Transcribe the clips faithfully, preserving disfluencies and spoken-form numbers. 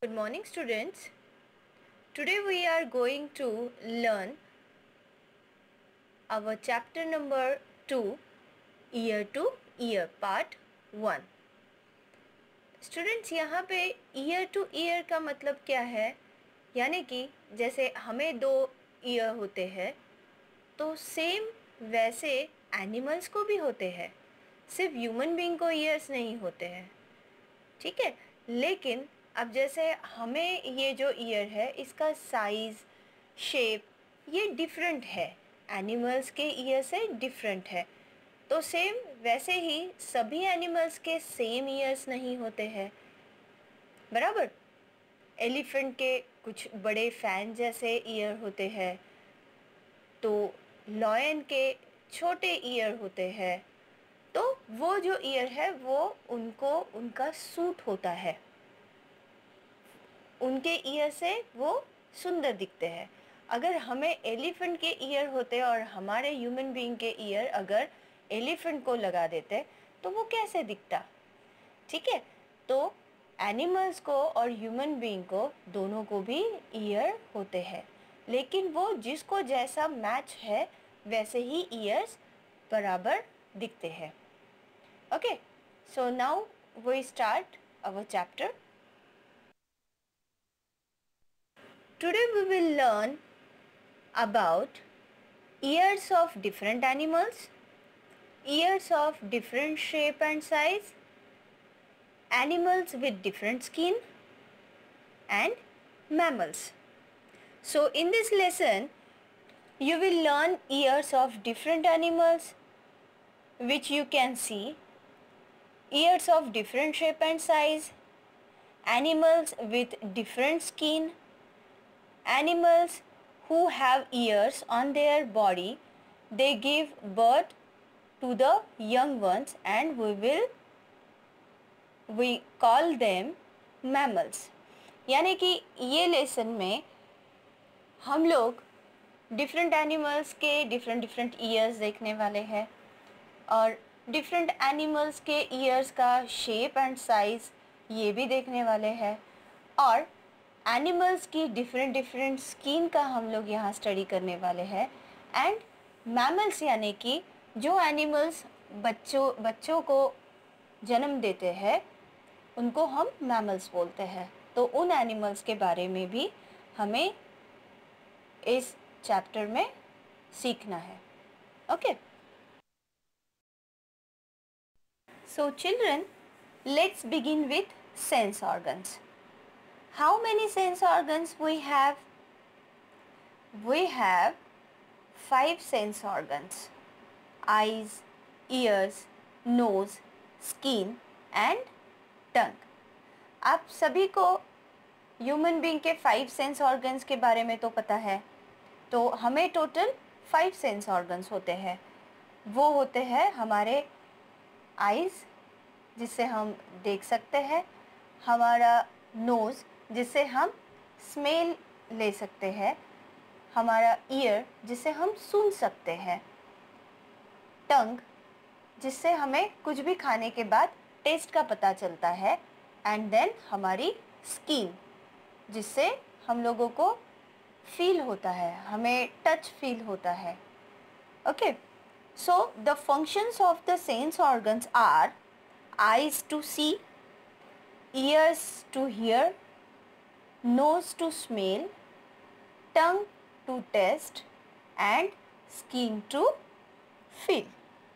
Good morning, students. Today we are going to learn our chapter number two, Ear to Ear, part one. Students, यहाँ पे ear to ear का मतलब क्या है? यानी कि जैसे हमें दो ear होते हैं, तो सेम वैसे एनिमल्स को भी होते हैं. सिर्फ ह्यूमन बीइंग को ईयर्स नहीं होते हैं, ठीक है. लेकिन अब जैसे हमें ये जो ईयर है इसका साइज़, शेप ये डिफरेंट है, एनिमल्स के ईयर से डिफरेंट है. तो सेम वैसे ही सभी एनिमल्स के सेम ईयर्स नहीं होते हैं, बराबर. एलिफेंट के कुछ बड़े फैन जैसे ईयर होते हैं, तो लॉयन के छोटे ईयर होते हैं. तो वो जो ईयर है वो उनको उनका सूट होता है, उनके ईयर से वो सुंदर दिखते हैं. अगर हमें एलिफेंट के ईयर होते और हमारे ह्यूमन बीइंग के ईयर अगर एलिफेंट को लगा देते तो वो कैसे दिखता, ठीक है. तो एनिमल्स को और ह्यूमन बीइंग को दोनों को भी ईयर होते हैं, लेकिन वो जिसको जैसा मैच है वैसे ही ईयर्स बराबर दिखते हैं. Okay, so now we start our chapter. Today we will learn about ears of different animals, ears of different shape and size, animals with different skin, and mammals. So in this lesson you will learn ears of different animals which you can see, ears of different shape and size, animals with different skin, animals who have ears on their body, they give birth to the young ones and we will we call them mammals. यानी कि ये lesson में हम लोग different animals के different different ears देखने वाले हैं और डिफरेंट एनिमल्स के ईयर्स का शेप एंड साइज़ ये भी देखने वाले हैं और एनिमल्स की डिफरेंट डिफरेंट स्किन का हम लोग यहाँ स्टडी करने वाले हैं. एंड मैमल्स यानी कि जो एनिमल्स बच्चों बच्चों को जन्म देते हैं उनको हम मैमल्स बोलते हैं. तो उन एनिमल्स के बारे में भी हमें इस चैप्टर में सीखना है. Okay, so children, let's begin with sense organs. How many sense organs we have? We have five sense organs: eyes, ears, nose, skin and tongue. आप सभी को ह्यूमन बीइंग के फाइव सेंस ऑर्गन्स के बारे में तो पता है. तो हमें टोटल फाइव सेंस ऑर्गन्स होते हैं. वो होते हैं हमारे आइज़ जिससे हम देख सकते हैं, हमारा नोज़ जिससे हम स्मेल ले सकते हैं, हमारा ईयर जिससे हम सुन सकते हैं, टंग जिससे हमें कुछ भी खाने के बाद टेस्ट का पता चलता है, एंड देन हमारी स्किन जिससे हम लोगों को फील होता है, हमें टच फील होता है. Okay, so the functions of the sense organs are eyes to see, ears to hear, nose to smell, tongue to taste and skin to feel.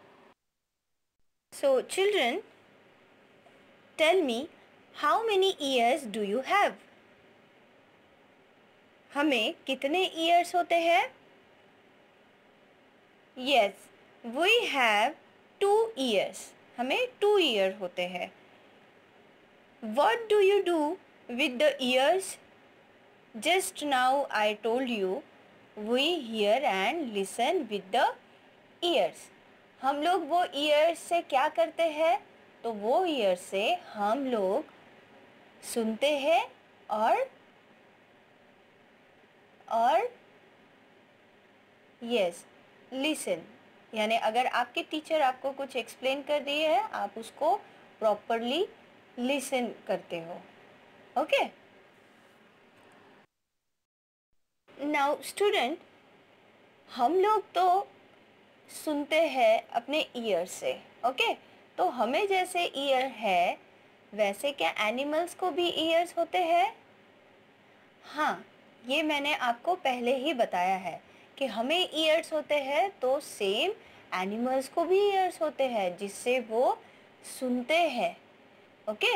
So children, tell me, how many ears do you have? हमें कितने ears होते हैं? Yes, we have two ears. हमें two ear होते हैं. What do you do with the ears? Just now I told you we hear and listen with the ears. हम लोग वो ears से क्या करते हैं? तो वो ears से हम लोग सुनते हैं और और yes, listen. यानी अगर आपके टीचर आपको कुछ एक्सप्लेन कर दिए है आप उसको प्रॉपरली लिसन करते हो. ओके, नाउ स्टूडेंट, हम लोग तो सुनते हैं अपने ईयर से, ओके? तो हमें जैसे ईयर है वैसे क्या एनिमल्स को भी ईयर्स होते हैं? हाँ, ये मैंने आपको पहले ही बताया है कि हमें ईयर्स होते हैं तो सेम एनिमल्स को भी ईयर्स होते हैं जिससे वो सुनते हैं, okay?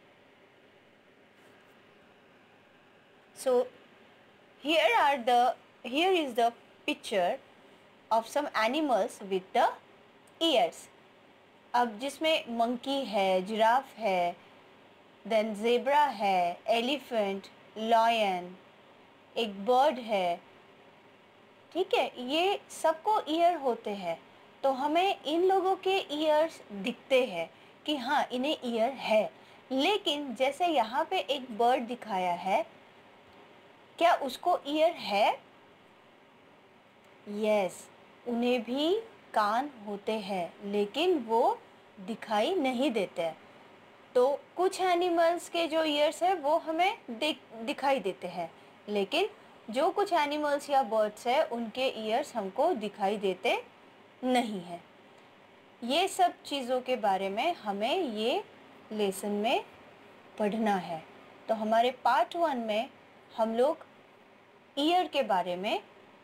So here are the here is the picture of some animals with the ears. अब जिसमें मंकी है, जिराफ है, देन ज़ेब्रा है, एलिफेंट, लायन, एक बर्ड है, ठीक है? ये सबको ईयर होते हैं तो हमें इन लोगों के ईयर्स दिखते हैं कि हाँ इन्हें ईयर है। लेकिन जैसे यहाँ पे एक बर्ड दिखाया है, क्या उसको ईयर है? यस, उन्हें भी कान होते हैं लेकिन वो दिखाई नहीं देते। तो कुछ एनिमल्स के जो ईयर्स है वो हमें दिख दिखाई देते हैं, लेकिन जो कुछ एनिमल्स या बर्ड्स है उनके ईयर्स हमको दिखाई देते नहीं हैं। ये सब चीज़ों के बारे में हमें ये लेसन में पढ़ना है। तो हमारे पार्ट वन में हम लोग ईयर के बारे में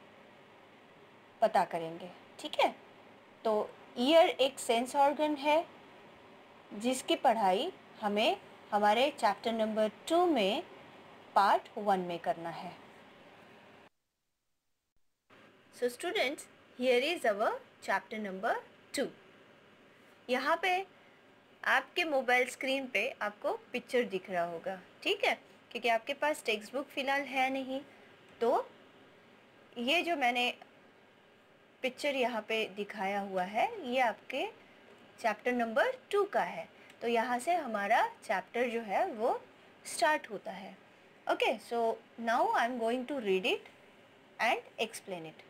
पता करेंगे, ठीक है? तो ईयर एक सेंस ऑर्गन है जिसकी पढ़ाई हमें हमारे चैप्टर नंबर टू में पार्ट वन में करना है। So students, here is our chapter number two. यहाँ पे आपके मोबाइल स्क्रीन पे आपको पिक्चर दिख रहा होगा, ठीक है? क्योंकि आपके पास टेक्स्ट बुक फ़िलहाल है नहीं, तो ये जो मैंने पिक्चर यहाँ पे दिखाया हुआ है ये आपके चैप्टर नंबर टू का है। तो यहाँ से हमारा चैप्टर जो है वो स्टार्ट होता है, okay? So now I am going to read it and explain it.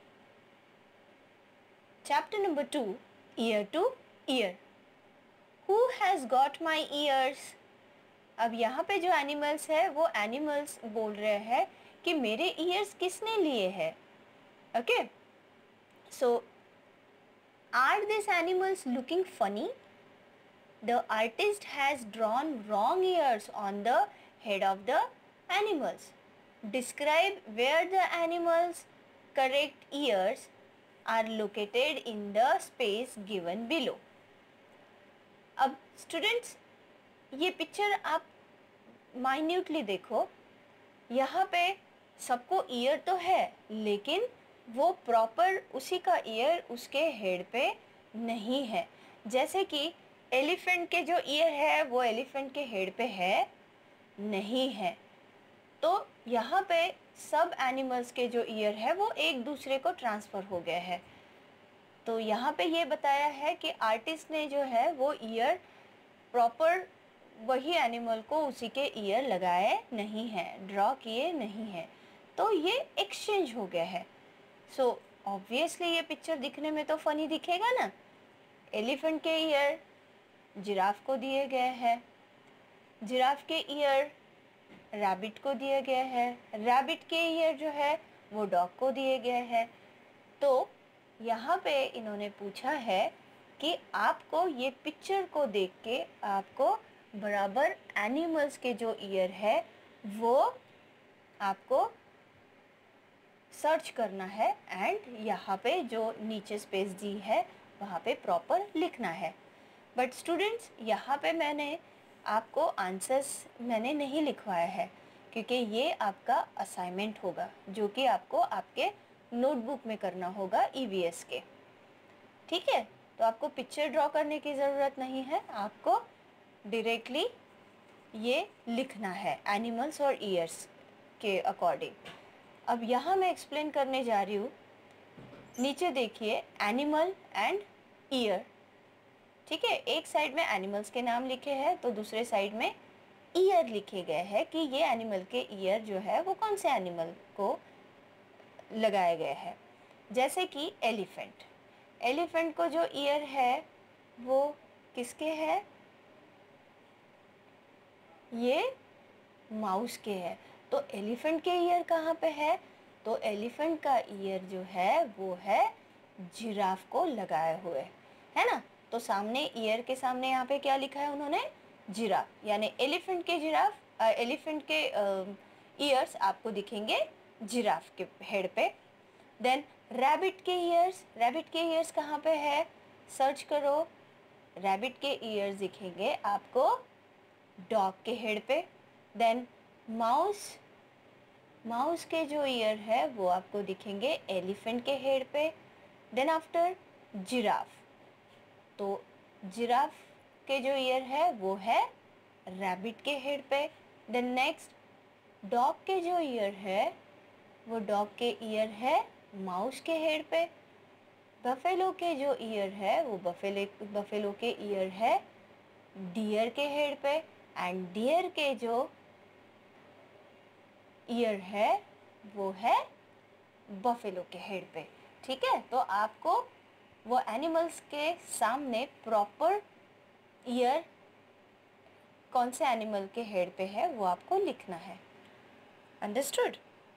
Chapter number two, ear to ear. Who has got my ears? अब यहाँ पे जो एनिमल्स है वो एनिमल्स बोल रहे हैं कि मेरे ईयर्स किसने लिए हैं, okay? So, are these animals looking funny? The artist has drawn wrong ears on the head of the animals. Describe where the animals' correct ears are located in the space given below. अब students, ये picture आप minutely देखो। यहाँ पे सबको year तो है लेकिन वो प्रॉपर उसी का ईयर उसके हेड पे नहीं है। जैसे कि एलिफेंट के जो ईयर है वो एलिफेंट के हेड पे है नहीं है। तो यहाँ पे सब एनिमल्स के जो ईयर है वो एक दूसरे को ट्रांसफ़र हो गए हैं। तो यहाँ पे ये बताया है कि आर्टिस्ट ने जो है वो ईयर प्रॉपर वही एनिमल को उसी के ईयर लगाए नहीं हैं, ड्रॉ किए नहीं हैं, तो ये एक्सचेंज हो गया है। सो ऑब्वियसली ये पिक्चर दिखने में तो फनी दिखेगा ना। एलिफेंट के ईयर जिराफ को दिए गए हैं, जिराफ के ईयर रैबिट को दिए गए हैं, रैबिट के ईयर जो है वो डॉग को दिए गए हैं। तो यहाँ पे इन्होंने पूछा है कि आपको ये पिक्चर को देख के आपको बराबर एनिमल्स के जो ईयर है वो आपको सर्च करना है एंड यहाँ पे जो नीचे स्पेस दी है वहाँ पे प्रॉपर लिखना है। बट स्टूडेंट्स, यहाँ पे मैंने आपको आंसर्स मैंने नहीं लिखवाया है क्योंकि ये आपका असाइनमेंट होगा जो कि आपको आपके नोटबुक में करना होगा ई वी एस के, ठीक है? तो आपको पिक्चर ड्रॉ करने की ज़रूरत नहीं है, आपको डायरेक्टली ये लिखना है एनिमल्स और ईयर्स के अकॉर्डिंग। अब यहाँ मैं एक्सप्लेन करने जा रही हूँ। नीचे देखिए एनिमल एंड ईयर, ठीक है? एक साइड में एनिमल्स के नाम लिखे हैं तो दूसरे साइड में ईयर लिखे गए हैं कि ये एनिमल के ईयर जो है वो कौन से एनिमल को लगाए गए हैं। जैसे कि एलिफेंट, एलिफेंट को जो ईयर है वो किसके है? ये माउस के है। तो एलिफेंट के ईयर कहाँ पे है? तो एलिफेंट का ईयर जो है वो है जिराफ को लगाए हुए, है ना। तो सामने ईयर के सामने यहाँ पे क्या लिखा है उन्होंने, जिराफ, यानी एलिफेंट के जिराफ एलिफेंट के ईयर्स आपको दिखेंगे जिराफ के हेड पे। देन रैबिट के ईयर्स, रैबिट के ईयर्स कहाँ पे है, सर्च करो, रैबिट के ईयर्स दिखेंगे आपको डॉग के हेड पे। देन माउस, माउस के जो ईयर है वो आपको दिखेंगे एलिफेंट के हेड पे। देन आफ्टर जिराफ, तो जिराफ के जो ईयर है वो है रैबिट के हेड पे। देन नेक्स्ट डॉग के जो ईयर है वो डॉग के ईयर है माउस के हेड पे। बफेलो के जो ईयर है वो बफेलो बफेलो के ईयर है डियर के हेड पे। एंड डियर के जो ईयर है वो है बफेलो के हेड पे। ठीक है, तो आपको वो एनिमल्स के सामने प्रॉपर ईयर कौन से एनिमल के हेड पे है वो आपको लिखना है। Understood.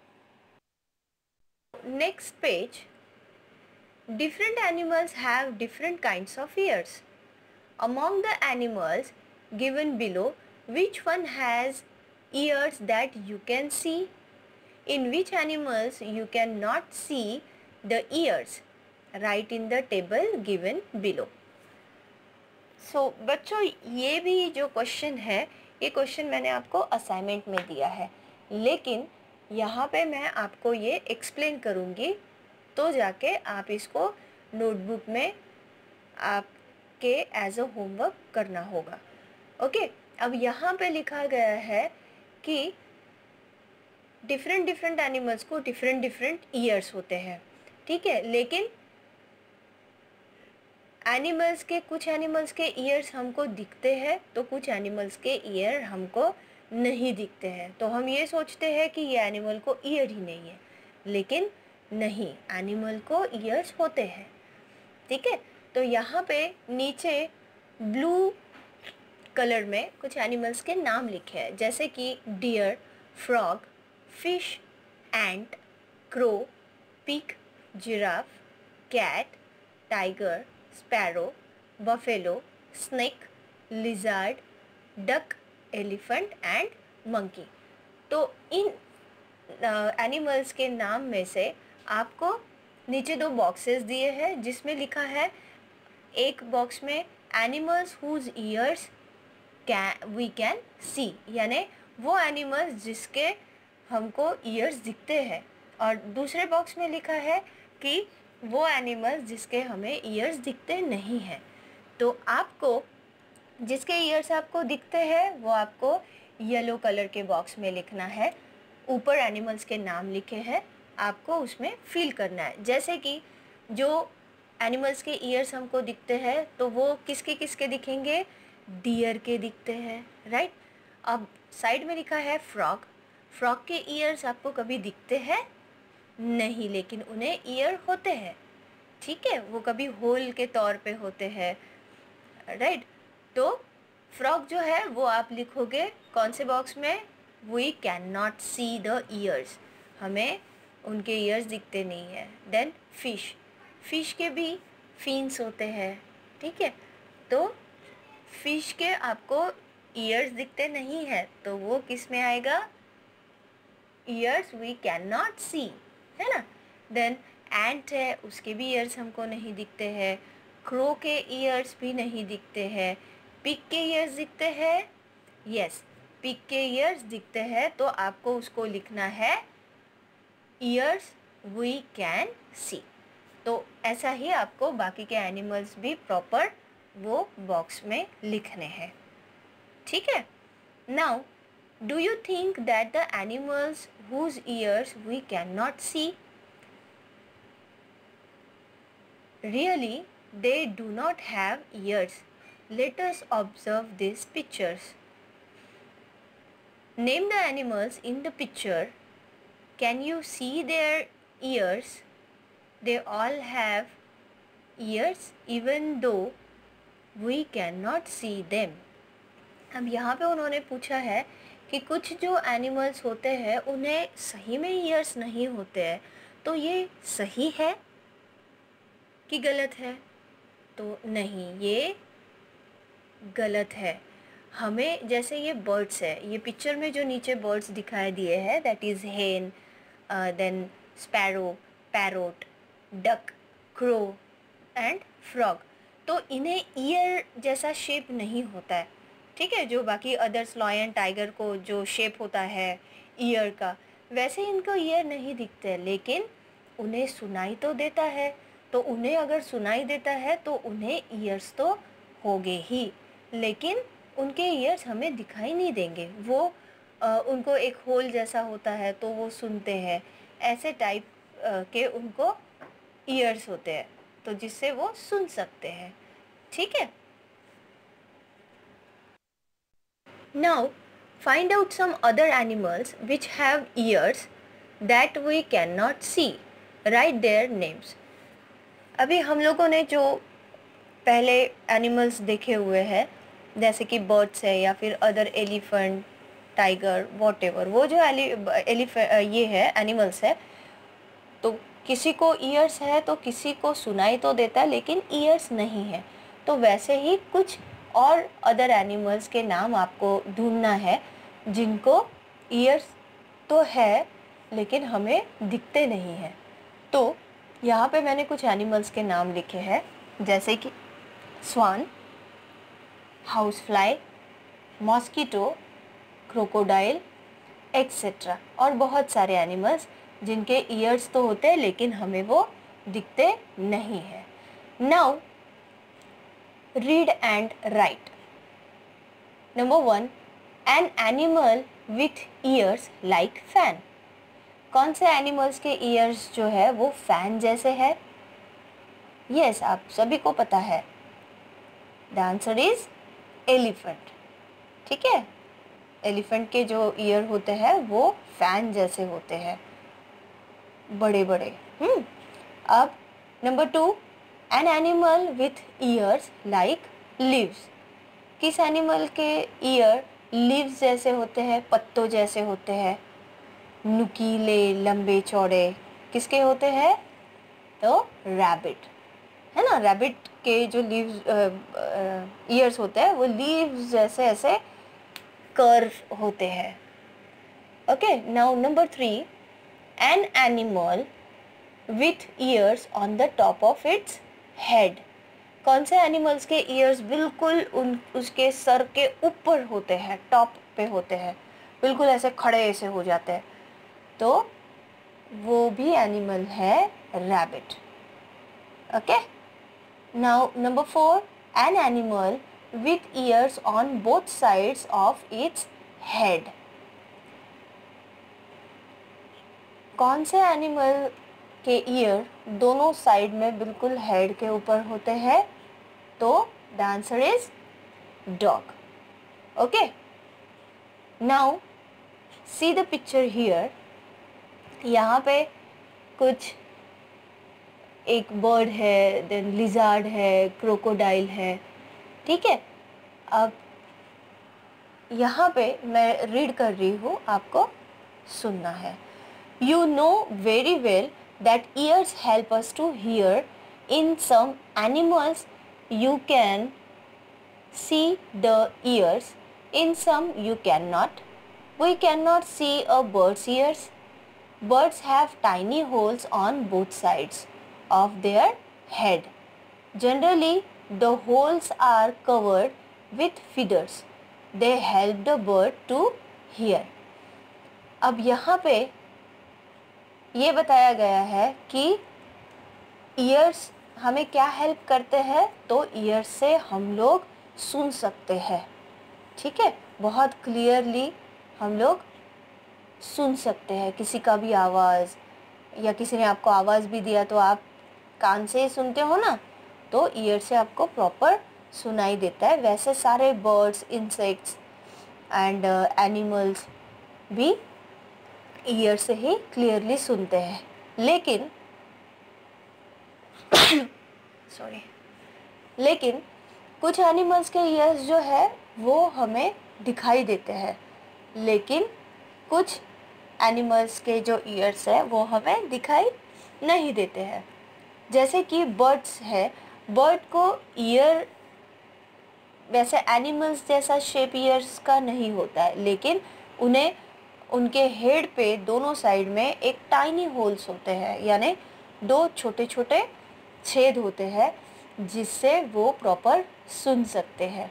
Next page, different animals have different kinds of ears. Among the animals given below, which one has ears that you can see? In which animals you cannot see the ears? Write in the table given below. So so, बच्चों ये भी जो question है, ये question मैंने आपको assignment में दिया है, लेकिन यहाँ पे मैं आपको ये एक्सप्लेन करूँगी, तो जाके आप इसको नोटबुक में आपके एज अ होमवर्क करना होगा। ओके, अब यहाँ पे लिखा गया है कि डिफरेंट डिफरेंट एनिमल्स को डिफरेंट डिफरेंट ईयर्स होते हैं, ठीक है, लेकिन एनिमल्स के कुछ एनिमल्स के ईयर्स हमको दिखते हैं तो कुछ एनिमल्स के ईयर हमको नहीं दिखते हैं। तो हम ये सोचते हैं कि ये एनिमल को ईयर ही नहीं है, लेकिन नहीं, एनिमल को ईयर्स होते हैं। ठीक है, तो यहाँ पे नीचे ब्लू कलर में कुछ एनिमल्स के नाम लिखे हैं, जैसे कि deer, frog, fish, ant, crow, pig, giraffe, cat, tiger, sparrow, buffalo, snake, lizard, duck, elephant and monkey. तो इन एनिमल्स uh, के नाम में से आपको नीचे दो बॉक्सेस दिए हैं जिसमें लिखा है, एक बॉक्स में animals whose ears can we can see, यानी वो एनिमल्स जिसके हमको ईयर्स दिखते हैं, और दूसरे बॉक्स में लिखा है कि वो एनिमल्स जिसके हमें ईयर्स दिखते नहीं हैं। तो आपको जिसके ईयर्स आपको दिखते हैं वो आपको येलो कलर के बॉक्स में लिखना है। ऊपर एनिमल्स के नाम लिखे हैं, आपको उसमें फिल करना है। जैसे कि जो एनिमल्स के ईयर्स हमको दिखते हैं तो वो किसके किसके दिखेंगे, डियर के दिखते हैं, राइट। अब साइड में लिखा है फ्रॉग, फ्रॉग के ईयर्स आपको कभी दिखते हैं नहीं, लेकिन उन्हें ईयर होते हैं, ठीक है, वो कभी होल के तौर पे होते हैं, राइट। तो फ्रॉग जो है वो आप लिखोगे कौन से बॉक्स में, we can not see the ears, हमें उनके ईयर्स दिखते नहीं है। देन फिश, फिश के भी फिन्स होते हैं, ठीक है, तो फिश के आपको ईयर्स दिखते नहीं है, तो वो किस में आएगा, ears we can not see, है ना। देन एंट है, उसके भी ईयर्स हमको नहीं दिखते हैं। क्रो के ईयर्स भी नहीं दिखते हैं। पिग के ईयर्स दिखते हैं, यस, पिग के ईयर्स दिखते हैं, तो आपको उसको लिखना है ईयर्स वी कैन सी। तो ऐसा ही आपको बाकी के एनिमल्स भी प्रॉपर वो बॉक्स में लिखने हैं, ठीक है। Now do you think that the animals whose ears we cannot see, really they do not have ears? Let us observe these pictures. Name the animals in the picture. Can you see their ears? They all have ears even though we cannot see them. अब यहाँ पे उन्होंने पूछा है कि कि कुछ जो एनिमल्स होते हैं उन्हें सही में ईयर्स नहीं होते हैं, तो ये सही है कि गलत है? तो नहीं, ये गलत है। हमें जैसे ये बर्ड्स है, ये पिक्चर में जो नीचे बर्ड्स दिखाई दिए हैं, that is hen, then sparrow, parrot, duck, crow and frog. तो इन्हें ईयर जैसा शेप नहीं होता है, ठीक है? जो बाकी अदर्स, लॉयन, टाइगर को जो शेप होता है ईयर का, वैसे इनको ईयर नहीं दिखते, लेकिन उन्हें सुनाई तो देता है। तो उन्हें अगर सुनाई देता है तो उन्हें ईयर्स तो होंगे ही, लेकिन उनके ईयर्स हमें दिखाई नहीं देंगे। वो आ, उनको एक होल जैसा होता है तो वो सुनते हैं, ऐसे टाइप के उनको ईयर्स होते हैं, तो जिससे वो सुन सकते हैं, ठीक है? Now find out some other animals which have ears that we cannot see. Write their names. अभी हम लोगों ने जो पहले एनिमल्स देखे हुए हैं, जैसे कि बर्ड्स है या फिर अदर एलिफेंट, टाइगर, वॉटेवर, वो जो एलिफेंट ये है एनिमल्स है, तो किसी को ईयर्स है तो किसी को सुनाई तो देता है लेकिन ईयर्स नहीं है। तो वैसे ही कुछ और अदर एनिमल्स के नाम आपको ढूंढना है जिनको ईयर्स तो है लेकिन हमें दिखते नहीं हैं। तो यहाँ पे मैंने कुछ एनिमल्स के नाम लिखे हैं, जैसे कि swan, house fly, mosquito, crocodile etcetera, और बहुत सारे एनिमल्स जिनके ईयर्स तो होते हैं लेकिन हमें वो दिखते नहीं है। Now read and write. Number one, an animal with ears like fan. कौन से एनिमल्स के ईयर्स जो है वो फैन जैसे है? यस, आप सभी को पता है, द आंसर इज एलिफेंट, ठीक है? एलिफेंट के जो ईयर होते हैं वो फैन जैसे होते हैं, बड़े बड़े। हम्म अब number two, an animal with ears like leaves. किस एनिमल के ईयर लीव्स जैसे होते हैं, पत्तों जैसे होते हैं, नुकीले, लंबे चौड़े? किसके होते हैं? तो रैबिट, है ना? रैबिट के जो लीव्स ईयर्स होते हैं वो लीव्स जैसे ऐसे कर्व होते हैं। Okay, now number three, an animal with ears on the top of its head. कौन से एनिमल्स के ईयर्स बिल्कुल उन उसके सर के ऊपर होते हैं, टॉप पे होते हैं, बिल्कुल ऐसे खड़े ऐसे हो जाते हैं? तो वो भी एनिमल है rabbit. Okay, now number four, an animal with ears on both sides of its head. कौन से एनिमल के ईयर दोनों साइड में बिल्कुल हेड के ऊपर होते हैं? तो the answer is dog. Okay, now see the picture here. यहाँ पे कुछ एक बर्ड है, देन लिजार्ड है, क्रोकोडाइल है, ठीक है? अब यहाँ पे मैं रीड कर रही हूँ, आपको सुनना है। You know very well that ears help us to hear. In some animals you can see the ears, in some you cannot. We cannot see a bird's ears. Birds have tiny holes on both sides of their head. Generally the holes are covered with feathers. They help the bird to hear. अब यहाँ पे ये बताया गया है कि years हमें क्या हेल्प करते हैं, तो ईयर्स से हम लोग सुन सकते हैं, ठीक है? बहुत क्लियरली हम लोग सुन सकते हैं किसी का भी आवाज़, या किसी ने आपको आवाज़ भी दिया तो आप कान से ही सुनते हो ना, तो ईयर से आपको प्रॉपर सुनाई देता है। वैसे सारे बर्ड्स, इंसेक्ट्स एंड एनिमल्स भी ईयर से ही क्लियरली सुनते हैं, लेकिन सॉरी लेकिन कुछ एनिमल्स के ईयर्स जो है वो हमें दिखाई देते हैं, लेकिन कुछ एनिमल्स के जो ईयर्स है वो हमें दिखाई नहीं देते हैं। जैसे कि बर्ड्स है, बर्ड को ईयर वैसे एनिमल्स जैसा शेप ईयर्स का नहीं होता है, लेकिन उन्हें उनके हेड पे दोनों साइड में एक टाइनी होल्स होते हैं, यानी दो छोटे छोटे छेद होते हैं जिससे वो प्रॉपर सुन सकते हैं।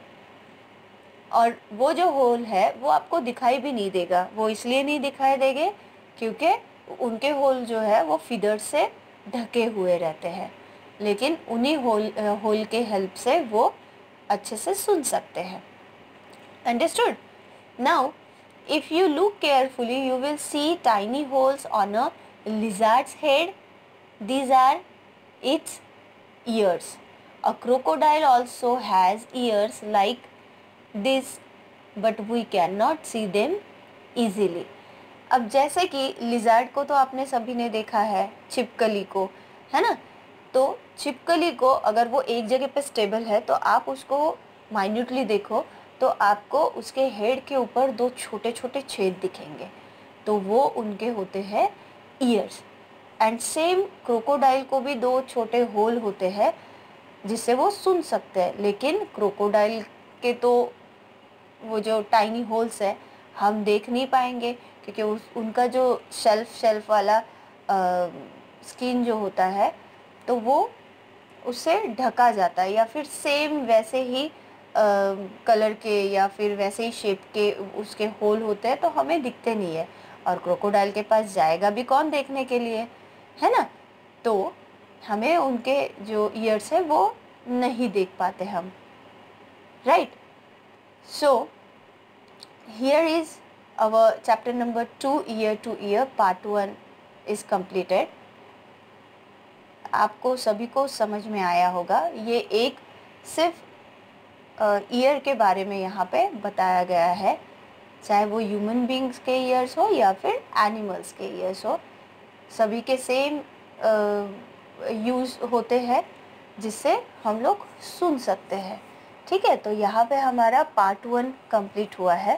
और वो जो होल है वो आपको दिखाई भी नहीं देगा। वो इसलिए नहीं दिखाई देंगे क्योंकि उनके होल जो है वो फीदर से ढके हुए रहते हैं, लेकिन उन्हीं होल होल के हेल्प से वो अच्छे से सुन सकते हैं। Understood? Now if you look carefully you will see tiny holes on a lizard's head. These are its ears. A crocodile also has ears like this but we cannot see them easily. अब जैसे कि lizard को तो आपने सभी ने देखा है, छिपकली को, है ना? तो छिपकली को अगर वो एक जगह पे स्टेबल है तो आप उसको माइन्यूटली देखो तो आपको उसके हेड के ऊपर दो छोटे छोटे छेद दिखेंगे, तो वो उनके होते हैं ईयर्स। एंड सेम क्रोकोडाइल को भी दो छोटे होल होते हैं जिससे वो सुन सकते हैं, लेकिन क्रोकोडाइल के तो वो जो टाइनी होल्स है हम देख नहीं पाएंगे क्योंकि उस उनका जो शेल्फ शेल्फ वाला स्किन जो होता है तो वो उससे ढका जाता है, या फिर सेम वैसे ही कलर के या फिर वैसे ही शेप के उसके होल होते हैं तो हमें दिखते नहीं है। और क्रोकोडाइल के पास जाएगा भी कौन देखने के लिए, है ना? तो हमें उनके जो ईयर्स है वो नहीं देख पाते हम, right? So here is our chapter number two, ear to ear, part one is completed. आपको सभी को समझ में आया होगा। ये एक सिर्फ ईयर के बारे में यहाँ पे बताया गया है, चाहे वो ह्यूमन बींग्स के ईयर्स हो या फिर एनिमल्स के ईयर्स हो, सभी के सेम यूज़ होते हैं जिससे हम लोग सुन सकते हैं। ठीक है, तो यहाँ पे हमारा पार्ट वन कंप्लीट हुआ है।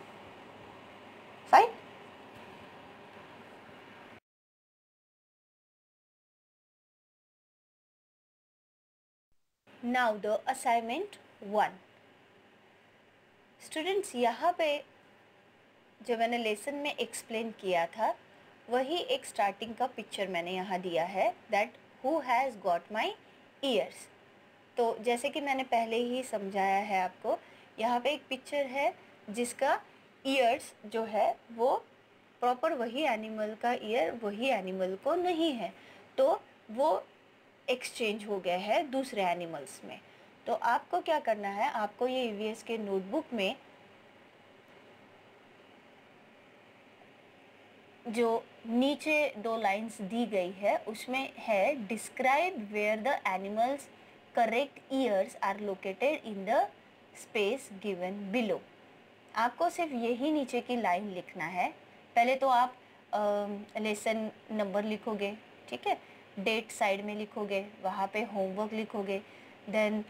Fine. Now the assignment one. Students, यहाँ पे जो मैंने लेसन में एक्सप्लेन किया था वही एक स्टार्टिंग का पिक्चर मैंने यहाँ दिया है, that who has got my ears. तो जैसे कि मैंने पहले ही समझाया है आपको, यहाँ पे एक पिक्चर है जिसका ईयर्स जो है वो प्रॉपर वही एनिमल का ईयर वही एनिमल को नहीं है, तो वो एक्सचेंज हो गया है दूसरे एनिमल्स में। तो आपको क्या करना है, आपको ये ईवीएस के नोटबुक में जो नीचे दो लाइंस दी गई है उसमें है describe where the animals correct ears are located in the space given below. आपको सिर्फ यही नीचे की लाइन लिखना है। पहले तो आप लेसन नंबर लिखोगे, ठीक है, डेट साइड में लिखोगे, वहाँ पे होमवर्क लिखोगे, देन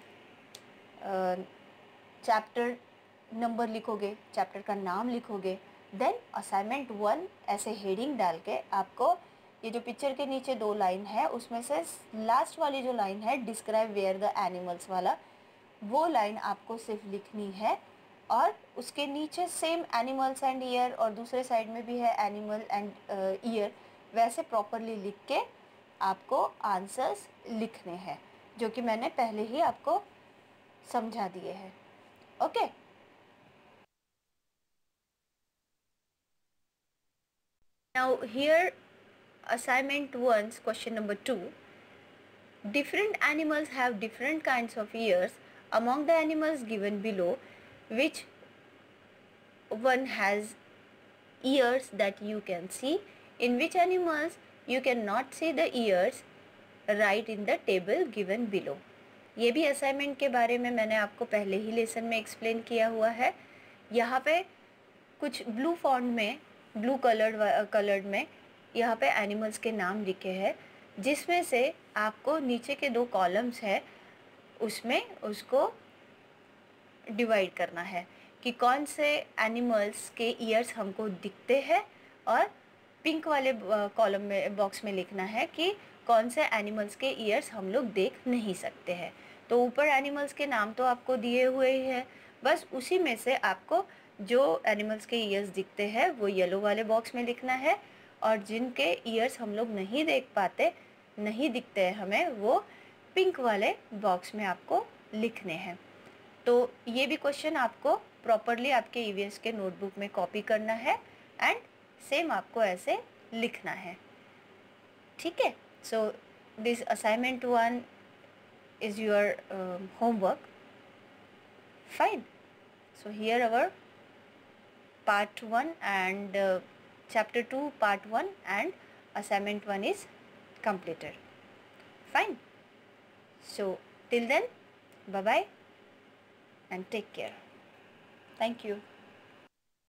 चैप्टर नंबर लिखोगे, चैप्टर का नाम लिखोगे, देन असाइनमेंट वन ऐसे हेडिंग डाल के आपको ये जो पिक्चर के नीचे दो लाइन है उसमें से लास्ट वाली जो लाइन है डिस्क्राइब वेयर द एनिमल्स वाला, वो लाइन आपको सिर्फ लिखनी है। और उसके नीचे सेम एनिमल्स एंड ईयर, और दूसरे साइड में भी है एनिमल एंड ईयर, वैसे प्रॉपरली लिख के आपको आंसर्स लिखने हैं जो कि मैंने पहले ही आपको समझा दिए हैं। Okay, now here assignment one's question number two. Different animals have different kinds of ears. Among the animals given below, which one has ears that you can see? In which animals you cannot see the ears? Write in the table given below. ये भी assignment के बारे में मैंने आपको पहले ही lesson में explain किया हुआ है। यहाँ पे कुछ ब्लू फॉन्ट में, ब्लू कलर्ड कलर्ड में यहाँ पे एनिमल्स के नाम लिखे हैं, जिसमें से आपको नीचे के दो कॉलम्स है उसमें उसको डिवाइड करना है। कि कौन से एनिमल्स के ईयर्स हमको दिखते हैं, और पिंक वाले कॉलम में बॉक्स में लिखना है कि कौन से एनिमल्स के ईयर्स हम लोग देख नहीं सकते हैं। तो ऊपर एनिमल्स के नाम तो आपको दिए हुए ही हैं, बस उसी में से आपको जो एनिमल्स के ईयर्स दिखते हैं वो येलो वाले बॉक्स में लिखना है, और जिनके ईयर्स हम लोग नहीं देख पाते, नहीं दिखते हैं हमें, वो पिंक वाले बॉक्स में आपको लिखने हैं। तो ये भी क्वेश्चन आपको प्रॉपरली आपके ईवीएस के नोटबुक में कॉपी करना है एंड सेम आपको ऐसे लिखना है, ठीक है। So this assignment one is your um, homework. Fine. So here our part one and uh, chapter two part one and assignment one is completed. Fine. So till then, bye bye and take care. Thank you.